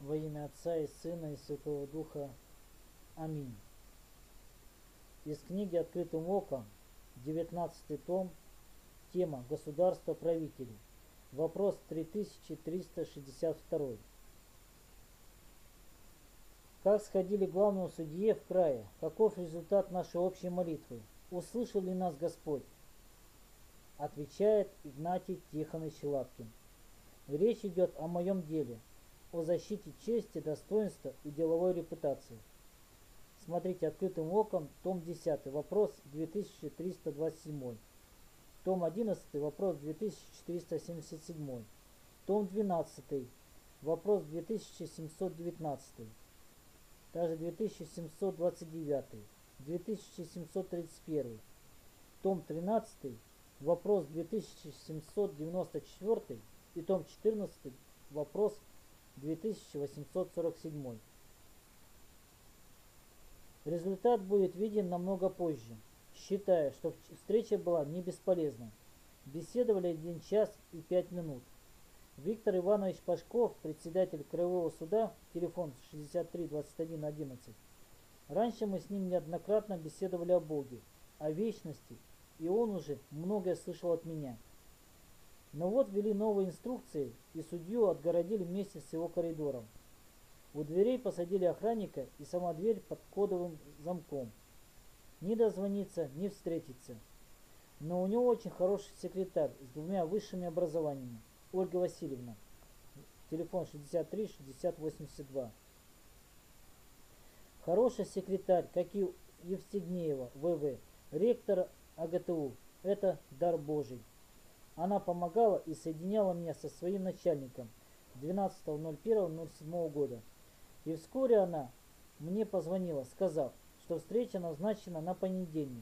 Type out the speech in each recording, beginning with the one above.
Во имя Отца и Сына и Святого Духа. Аминь. Из книги «Открытым оком», 19 том, тема «Государство правителей». Вопрос 3362. Как сходили главному судье в крае? Каков результат нашей общей молитвы? Услышал ли нас Господь? Отвечает Игнатий Тихонович Лапкин. Речь идет о моем деле, о защите чести, достоинства и деловой репутации. Смотрите «Открытым оком», том 10, вопрос 2327, том 11, вопрос 2477, том 12, вопрос 2719, также 2729, 2731, том 13, вопрос 2794 и том 14, вопрос 2847. Результат будет виден намного позже. Считаю, что встреча была не бесполезна. Беседовали 1 час и 5 минут. Виктор Иванович Пашков, председатель Краевого суда, телефон 63 21 11. Раньше мы с ним неоднократно беседовали о Боге, о вечности, и он уже многое слышал от меня. Но вот ввели новые инструкции, и судью отгородили вместе с его коридором. У дверей посадили охранника, и сама дверь под кодовым замком. Ни дозвониться, ни встретиться. Но у него очень хороший секретарь с 2 высшими образованиями. Ольга Васильевна. Телефон 63 60 82. Хороший секретарь, как и Евстигнеева ВВ, ректора АГТУ. Это дар Божий. Она помогала и соединяла меня со своим начальником 12.01.07 года. И вскоре она мне позвонила, сказав, что встреча назначена на понедельник,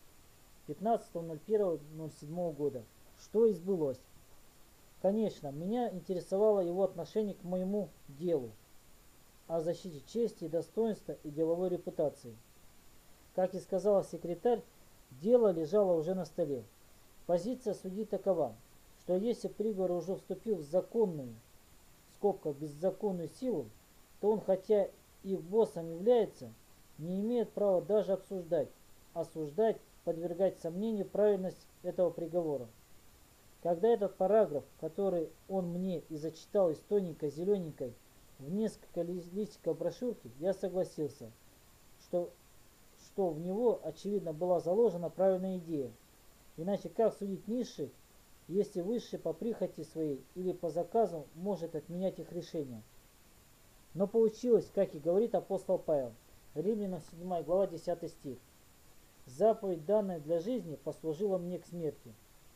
15.01.07 года, что и сбылось. Конечно, меня интересовало его отношение к моему делу, о защите чести, достоинства и деловой репутации. Как и сказала секретарь, дело лежало уже на столе. Позиция судьи такова, что если приговор уже вступил в законную, в скобках беззаконную силу, то он, хотя и боссом является, не имеет права даже обсуждать, осуждать, подвергать сомнению правильность этого приговора. Когда этот параграф, который он мне и зачитал из тоненькой зелененькой в несколько листиков брошюрки, я согласился, что в него, очевидно, была заложена правильная идея. Иначе как судить низших, если высший по прихоти своей или по заказу может отменять их решения? Но получилось, как и говорит апостол Павел, Римлянам 7 глава 10 стих. Заповедь, данная для жизни, послужила мне к смерти.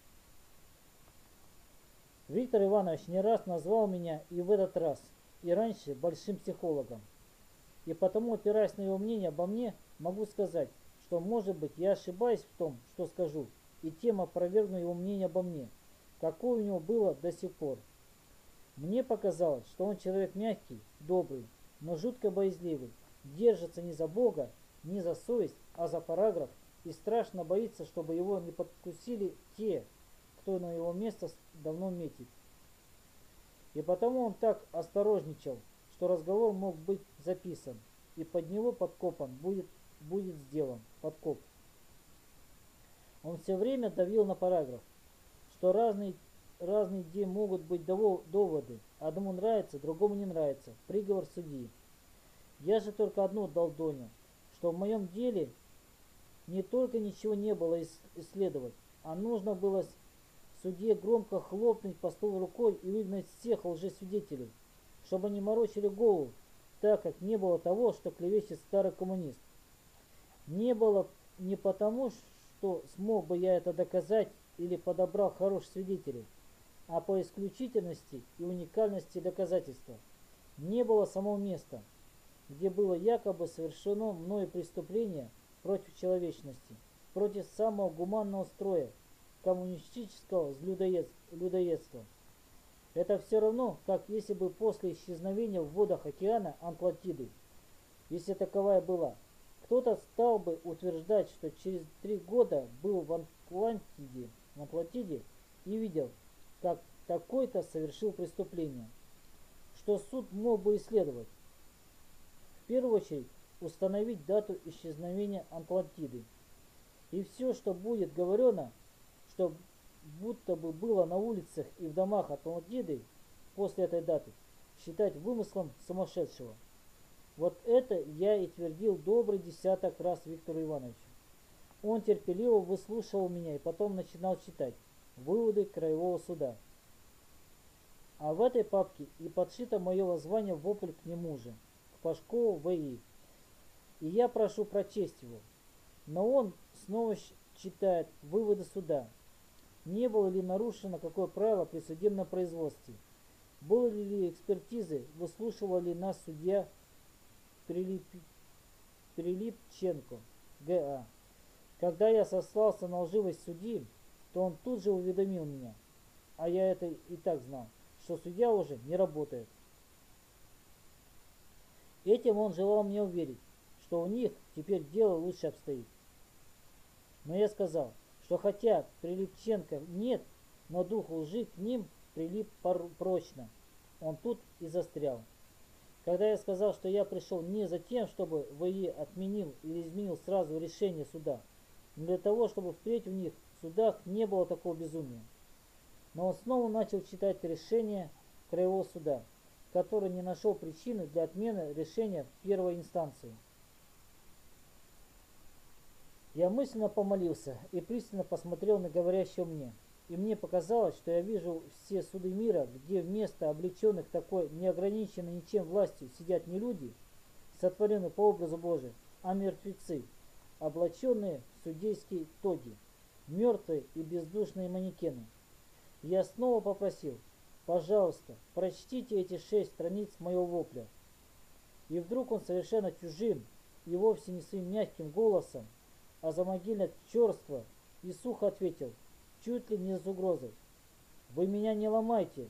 Виктор Иванович не раз назвал меня и в этот раз, и раньше большим психологом. И потому, опираясь на его мнение обо мне, могу сказать, что, может быть, я ошибаюсь в том, что скажу, и тем опровергну его мнение обо мне, какое у него было до сих пор. Мне показалось, что он человек мягкий, добрый, но жутко боязливый, держится не за Бога, не за совесть, а за параграф, и страшно боится, чтобы его не подкусили те, кто на его место давно метит. И потому он так осторожничал, что разговор мог быть записан, и под него подкопан будет сделан подкоп. Он все время давил на параграф, что разные где могут быть доводы. Одному нравится, другому не нравится. Приговор судьи. Я же только одно долдонил, что в моем деле не только ничего не было исследовать, а нужно было судье громко хлопнуть по столу рукой и выгнать всех лжесвидетелей, чтобы они морочили голову, так как не было того, что клевещет старый коммунист. Не было не потому, что смог бы я это доказать или подобрал хороших свидетелей, а по исключительности и уникальности доказательства. Не было самого места, где было якобы совершено мною преступление против человечности, против самого гуманного строя, коммунистического людоедства. Это все равно, как если бы после исчезновения в водах океана Атлантиды, если таковая была, кто-то стал бы утверждать, что через 3 года был в Атлантиде и видел, как такой-то совершил преступление. что суд мог бы исследовать. В первую очередь установить дату исчезновения Атлантиды. И все, что будет говорено, что будто бы было на улицах и в домах Атлантиды после этой даты, считать вымыслом сумасшедшего. Вот это я и твердил добрый десяток раз Виктору Ивановичу. Он терпеливо выслушивал меня и потом начинал читать выводы Краевого суда. А в этой папке и подшито мое воззвание вопль к нему же, к Пашкову В.И. И я прошу прочесть его. Но он снова читает выводы суда. Не было ли нарушено какое правило при судебном производстве? Были ли экспертизы? Выслушивал ли нас судья Прилипченко Г.А.? Когда я сослался на лживость судьи, то он тут же уведомил меня, а я это и так знал, что судья уже не работает. Этим он желал мне уверить, что у них теперь дело лучше обстоит. Но я сказал, что хотя Прилипченко нет, но дух лжи к ним прилип прочно. Он тут и застрял. Когда я сказал, что я пришел не за тем, чтобы В.И. отменил или изменил сразу решение суда, но для того, чтобы впредь в них в судах не было такого безумия. Но он снова начал читать решение Краевого суда, который не нашел причины для отмены решения первой инстанции. Я мысленно помолился и пристально посмотрел на говорящего мне. И мне показалось, что я вижу все суды мира, где вместо облеченных такой неограниченной ничем властью сидят не люди, сотворенные по образу Божию, а мертвецы, облаченные в судейские тоги, мертвые и бездушные манекены. Я снова попросил, пожалуйста, прочтите эти 6 страниц моего вопля. И вдруг он совершенно чужим и вовсе не своим мягким голосом, а замогильно черство и сухо ответил, чуть ли не с угрозой: «Вы меня не ломайте!»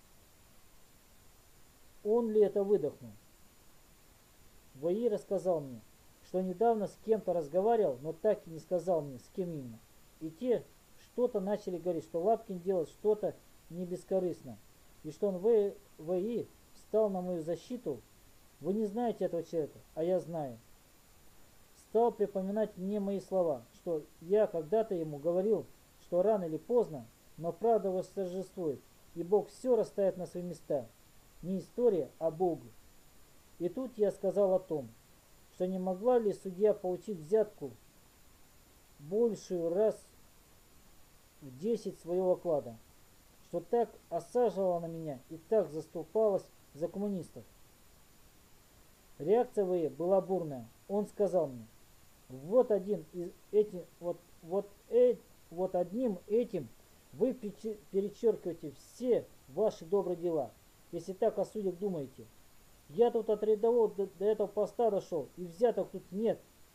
Он ли это выдохнул? В.И. рассказал мне, что недавно с кем-то разговаривал, но так и не сказал мне, с кем именно. И те что-то начали говорить, что Лапкин делает что-то не бескорыстно, и что он В.И. встал на мою защиту. Вы не знаете этого человека, а я знаю. Стал припоминать мне мои слова, что я когда-то ему говорил, что рано или поздно, но правда восторжествует, и Бог все расставит на свои места. Не история, а Бог. И тут я сказал о том, что не могла ли судья получить взятку большую раз в 10 своего оклада, что так осаживала на меня и так заступалась за коммунистов. Реакция В.И. была бурная. Он сказал мне: вот одним этим вы перечеркиваете все ваши добрые дела, если так о судьях думаете. Я тут от рядового до этого поста дошел, и взяток тут нет.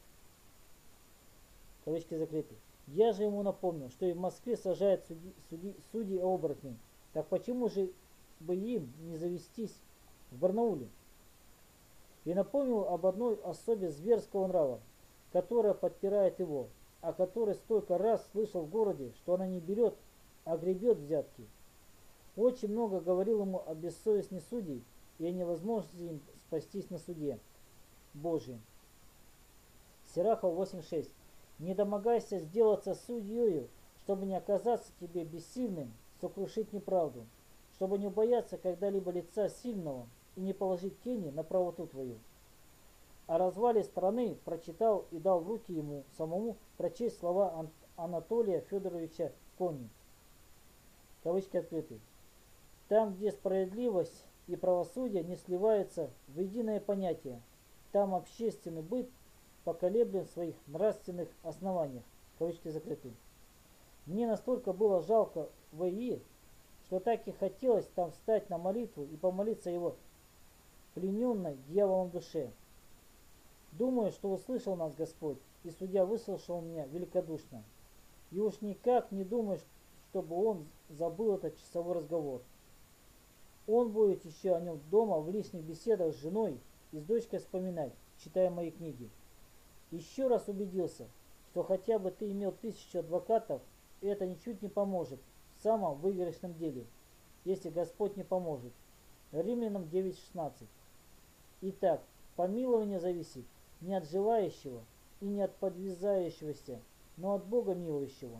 Кавычки закрыты. Я же ему напомнил, что и в Москве сажают судей оборотней. Так почему же бы им не завестись в Барнауле? И напомнил об одной особе зверского нрава, которая подпирает его, о которой столько раз слышал в городе, что она не берет, а гребет взятки. Очень много говорил ему о бессовестных судей и о невозможности им спастись на суде Божьем. Сирахов 8.6. Не домогайся сделаться судьею, чтобы не оказаться тебе бессильным сокрушить неправду, чтобы не убояться когда-либо лица сильного и не положить тени на правоту твою. О развале страны прочитал и дал в руки ему самому прочесть слова Анатолия Федоровича Кони. Кавычки открыты. Там, где справедливость и правосудие не сливаются в единое понятие, там общественный быт поколеблен в своих нравственных основаниях. Кавычки закрыты. Мне настолько было жалко В.И., что так и хотелось там встать на молитву и помолиться его плененной дьяволом душе. Думаю, что услышал нас Господь, и судья выслушал меня великодушно. И уж никак не думаю, чтобы он забыл этот часовой разговор. Он будет еще о нем дома в личных беседах с женой и с дочкой вспоминать, читая мои книги. Еще раз убедился, что хотя бы ты имел 1000 адвокатов, это ничуть не поможет в самом выигрышном деле, если Господь не поможет. Римлянам 9:16. Итак, помилование зависит не от желающего и не от подвязающегося, но от Бога милующего.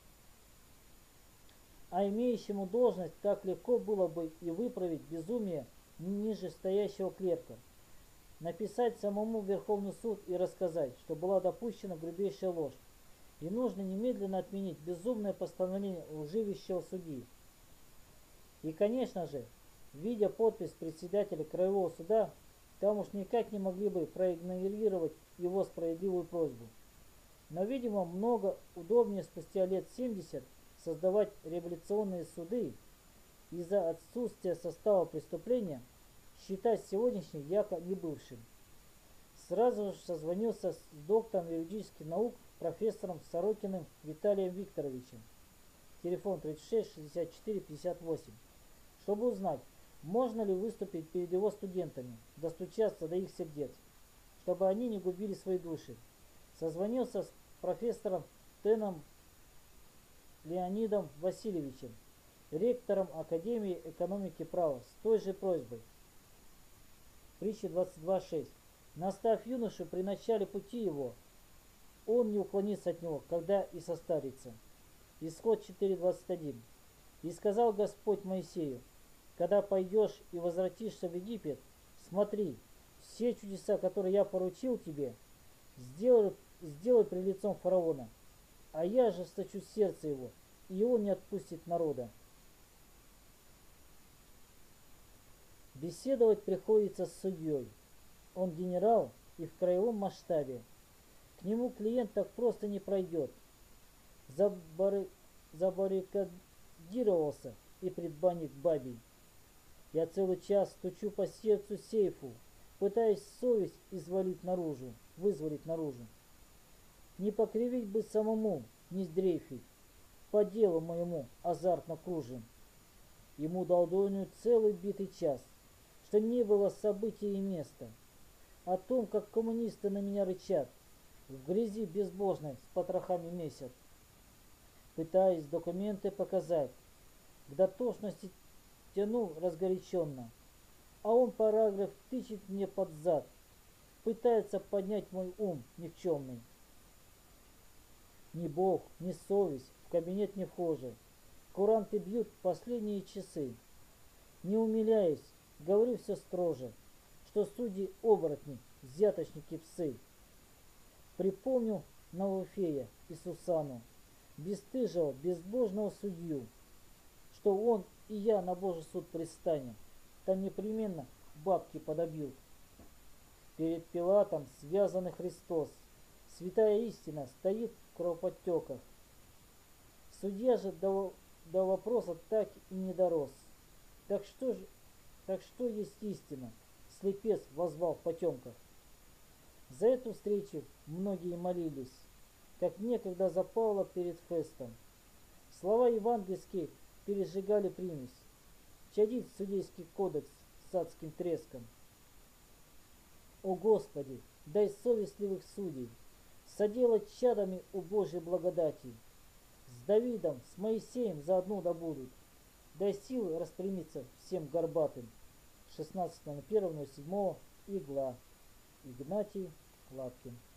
А имеющему должность так легко было бы и выправить безумие ниже стоящего клерка, написать самому Верховный суд и рассказать, что была допущена грубейшая ложь, и нужно немедленно отменить безумное постановление лживящего судьи. И, конечно же, видя подпись председателя Краевого суда, там уж никак не могли бы проигнорировать его справедливую просьбу. Но, видимо, много удобнее спустя лет 70 создавать революционные суды из-за отсутствия состава преступления, считать сегодняшний яко небывшим. Сразу же созвонился с доктором юридических наук профессором Сорокиным Виталием Викторовичем, телефон 36 64 58, чтобы узнать, можно ли выступить перед его студентами, достучаться до их сердец, чтобы они не губили свои души. Созвонился с профессором Теном Леонидом Васильевичем, ректором Академии экономики права, с той же просьбой. Притча 22.6. Наставь юношу при начале пути его, он не уклонится от него, когда и состарится. Исход 4.21. И сказал Господь Моисею: когда пойдешь и возвратишься в Египет, смотри, все чудеса, которые я поручил тебе, сделай при лицом фараона, а я ожесточу сердце его, и он не отпустит народа. Беседовать приходится с судьей. Он генерал и в краевом масштабе. К нему клиент так просто не пройдет. Забаррикадировался и предбанник бабий. Я целый час стучу по сердцу сейфу, пытаясь совесть вызволить наружу. Не покривить бы самому, не сдрейфить. По делу моему азартно кружим. Ему долдонию целый битый час, что не было события и места. О том, как коммунисты на меня рычат, в грязи безбожной с потрохами месяц. Пытаясь документы показать, к дотошности тяну разгоряченно, а он параграф тычет мне под зад, пытается поднять мой ум никчемный. Ни Бог, ни совесть в кабинет не вхожи, куранты бьют последние часы. Не умиляясь, говорю все строже, что судьи оборотни, взяточники псы. Припомню Навуфея и Сусану, бесстыжего, безбожного судью, что он и я на Божий суд предстанем, там непременно бабки подобьют. Перед Пилатом связанный Христос, святая истина стоит в кровоподтеках. Судья же до вопроса так и не дорос. Так что есть истина? Слепец воззвал в потемках. За эту встречу многие молились, как некогда за Павла перед Фестом. Слова евангельские пережигали примесь. Чадит судейский кодекс с адским треском. О Господи, дай совестливых судей соделать чадами у Божьей благодати. С Давидом, с Моисеем заодно добудут. Дай силы распрямиться всем горбатым. 16.01.07. Игла. Игнатий Лапкин.